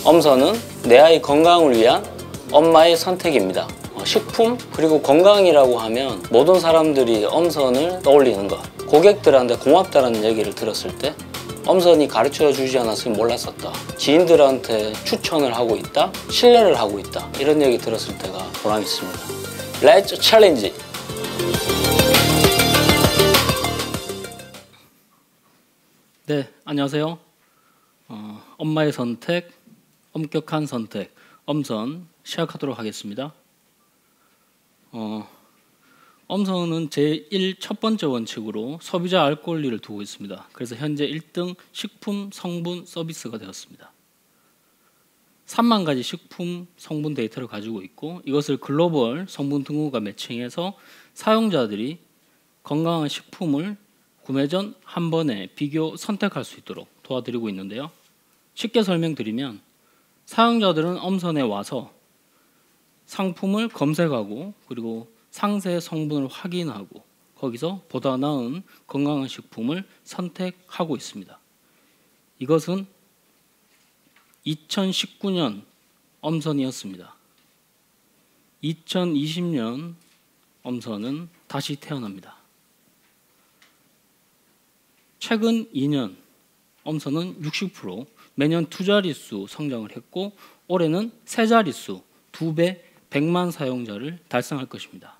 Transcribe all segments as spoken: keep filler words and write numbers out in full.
엄선은 내 아이 건강을 위한 엄마의 선택입니다. 식품 그리고 건강이라고 하면 모든 사람들이 엄선을 떠올리는 것. 고객들한테 고맙다는 얘기를 들었을 때 엄선이 가르쳐 주지 않았으면 몰랐었다. 지인들한테 추천을 하고 있다. 신뢰를 하고 있다. 이런 얘기 들었을 때가 보람 있습니다. Let's challenge! 네, 안녕하세요. 어, 엄마의 선택, 엄격한 선택, 엄선 시작하도록 하겠습니다. 어, 엄선은 제일 첫 번째 원칙으로 소비자 알 권리를 두고 있습니다. 그래서 현재 일 등 식품 성분 서비스가 되었습니다. 삼만 가지 식품 성분 데이터를 가지고 있고 이것을 글로벌 성분 등급과 매칭해서 사용자들이 건강한 식품을 구매 전 한 번에 비교 선택할 수 있도록 도와드리고 있는데요. 쉽게 설명드리면 사용자들은 엄선에 와서 상품을 검색하고 그리고 상세 성분을 확인하고 거기서 보다 나은 건강한 식품을 선택하고 있습니다. 이것은 이천십구 년 엄선이었습니다. 이천이십 년 엄선은 다시 태어납니다. 최근 이 년 엄선은 육십 퍼센트 매년 두 자릿수 성장을 했고 올해는 세 자릿수 두 배 백만 사용자를 달성할 것입니다.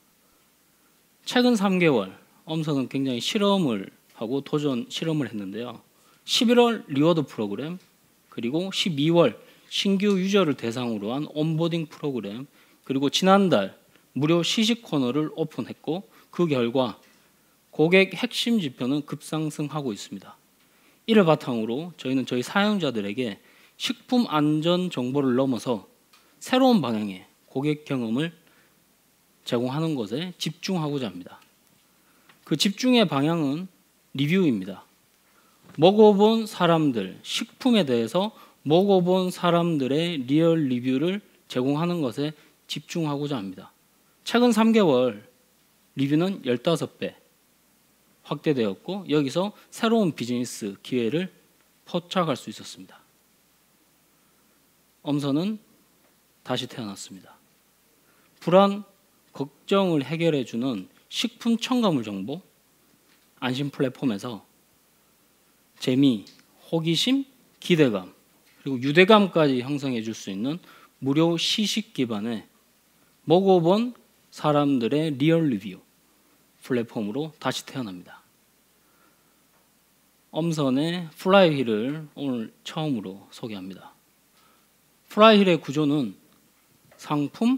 최근 삼 개월 엄선은 굉장히 실험을 하고 도전 실험을 했는데요. 십일월 리워드 프로그램 그리고 십이월 신규 유저를 대상으로 한 온보딩 프로그램 그리고 지난달 무료 시식 코너를 오픈했고 그 결과 고객 핵심 지표는 급상승하고 있습니다. 이를 바탕으로 저희는 저희 사용자들에게 식품 안전 정보를 넘어서 새로운 방향의 고객 경험을 제공하는 것에 집중하고자 합니다. 그 집중의 방향은 리뷰입니다. 먹어본 사람들, 식품에 대해서 먹어본 사람들의 리얼 리뷰를 제공하는 것에 집중하고자 합니다. 최근 삼 개월 리뷰는 십오 배 확대되었고 여기서 새로운 비즈니스 기회를 포착할 수 있었습니다. 엄선은 다시 태어났습니다. 불안, 걱정을 해결해주는 식품 첨가물 정보 안심 플랫폼에서 재미, 호기심, 기대감 그리고 유대감까지 형성해 줄 수 있는 무료 시식 기반의 먹어본 사람들의 리얼 리뷰 플랫폼으로 다시 태어납니다. 엄선의 플라이휠을 오늘 처음으로 소개합니다. 플라이휠의 구조는 상품,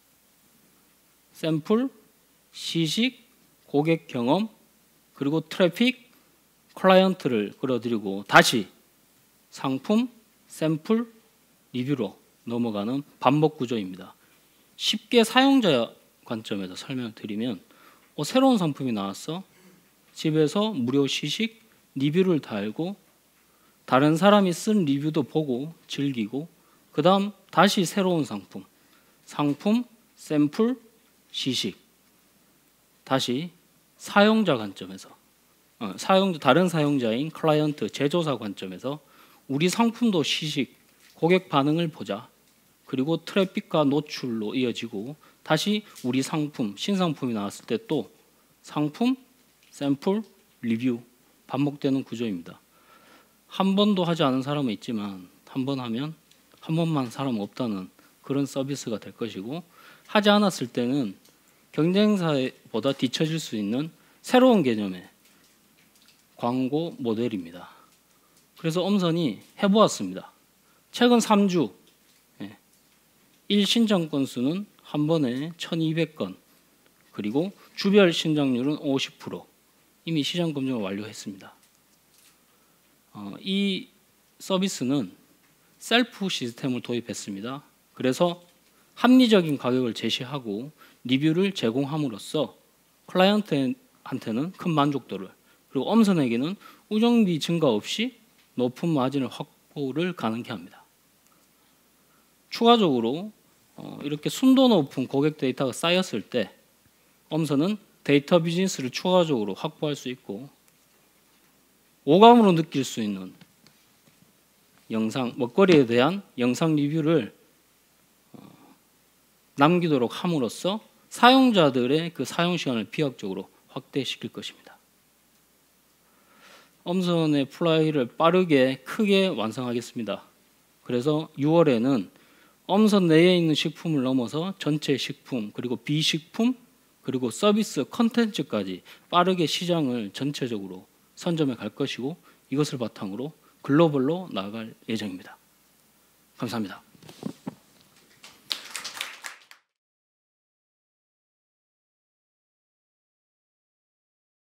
샘플, 시식, 고객 경험, 그리고 트래픽, 클라이언트를 끌어들이고 다시 상품, 샘플, 리뷰로 넘어가는 반복 구조입니다. 쉽게 사용자 관점에서 설명을 드리면 어, 새로운 상품이 나왔어. 집에서 무료 시식, 리뷰를 달고 다른 사람이 쓴 리뷰도 보고 즐기고 그 다음 다시 새로운 상품, 상품, 샘플, 시식 다시 사용자 관점에서 어, 사용자, 다른 사용자인 클라이언트, 제조사 관점에서 우리 상품도 시식, 고객 반응을 보자. 그리고 트래픽과 노출로 이어지고 다시 우리 상품, 신상품이 나왔을 때 또 상품, 샘플, 리뷰 반복되는 구조입니다. 한 번도 하지 않은 사람은 있지만 한 번 하면 한 번만 사람 없다는 그런 서비스가 될 것이고 하지 않았을 때는 경쟁사보다 뒤처질 수 있는 새로운 개념의 광고 모델입니다. 그래서 엄선이 해보았습니다. 최근 삼 주 일 신청 건수는 한 번에 천이백 건 그리고 주별 신청률은 오십 퍼센트 이미 시장 검증을 완료했습니다. 어, 이 서비스는 셀프 시스템을 도입했습니다. 그래서 합리적인 가격을 제시하고 리뷰를 제공함으로써 클라이언트한테는 큰 만족도를 그리고 엄선에게는 운영비 증가 없이 높은 마진을 확보를 가능케 합니다. 추가적으로 어, 이렇게 순도 높은 고객 데이터가 쌓였을 때 엄선은 데이터 비즈니스를 추가적으로 확보할 수 있고 오감으로 느낄 수 있는 영상, 먹거리에 대한 영상 리뷰를 남기도록 함으로써 사용자들의 그 사용 시간을 비약적으로 확대시킬 것입니다. 엄선의 플라이를 빠르게 크게 완성하겠습니다. 그래서 유월에는 엄선 내에 있는 식품을 넘어서 전체 식품, 그리고 비식품, 그리고 서비스 컨텐츠까지 빠르게 시장을 전체적으로 선점해 갈 것이고, 이것을 바탕으로 글로벌로 나아갈 예정입니다. 감사합니다.